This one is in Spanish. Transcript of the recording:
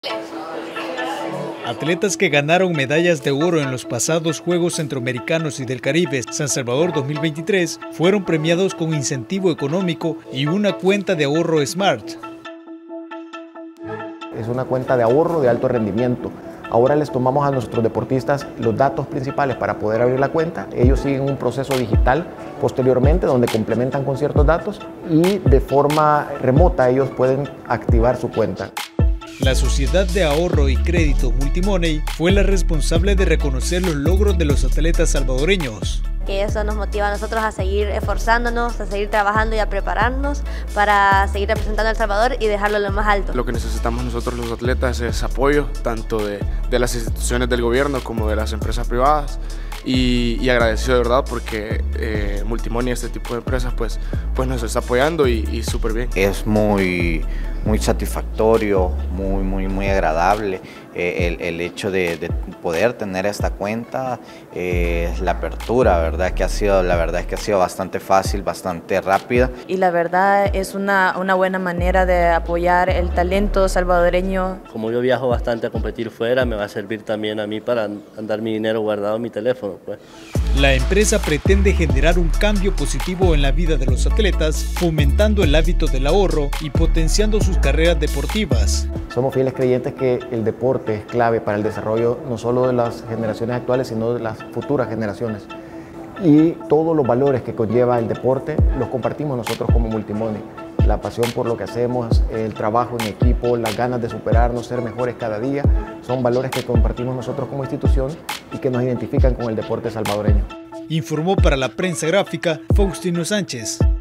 Atletas que ganaron medallas de oro en los pasados Juegos Centroamericanos y del Caribe San Salvador 2023 fueron premiados con incentivo económico y una cuenta de ahorro Smart. Es una cuenta de ahorro de alto rendimiento. Ahora les tomamos a nuestros deportistas los datos principales para poder abrir la cuenta. Ellos siguen un proceso digital posteriormente donde complementan con ciertos datos y de forma remota ellos pueden activar su cuenta. La Sociedad de Ahorro y Crédito Multimoney fue la responsable de reconocer los logros de los atletas salvadoreños. Que eso nos motiva a nosotros a seguir esforzándonos, a seguir trabajando y a prepararnos para seguir representando a El Salvador y dejarlo lo más alto. Lo que necesitamos nosotros los atletas es apoyo, tanto de las instituciones del gobierno como de las empresas privadas. Y agradecido de verdad porque Multimoney, este tipo de empresas, pues nos está apoyando y súper bien. Es muy satisfactorio, muy agradable el hecho de poder tener esta cuenta, la apertura, ¿verdad? La verdad es que ha sido bastante fácil, bastante rápida. Y la verdad es una buena manera de apoyar el talento salvadoreño. Como yo viajo bastante a competir fuera, me va a servir también a mí para andar mi dinero guardado en mi teléfono, pues. La empresa pretende generar un cambio positivo en la vida de los atletas, fomentando el hábito del ahorro y potenciando sus carreras deportivas. Somos fieles creyentes que el deporte es clave para el desarrollo no solo de las generaciones actuales, sino de las futuras generaciones. Y todos los valores que conlleva el deporte los compartimos nosotros como Multimoney. La pasión por lo que hacemos, el trabajo en equipo, las ganas de superarnos, ser mejores cada día, son valores que compartimos nosotros como institución y que nos identifican con el deporte salvadoreño. Informó para la prensa gráfica Faustino Sánchez.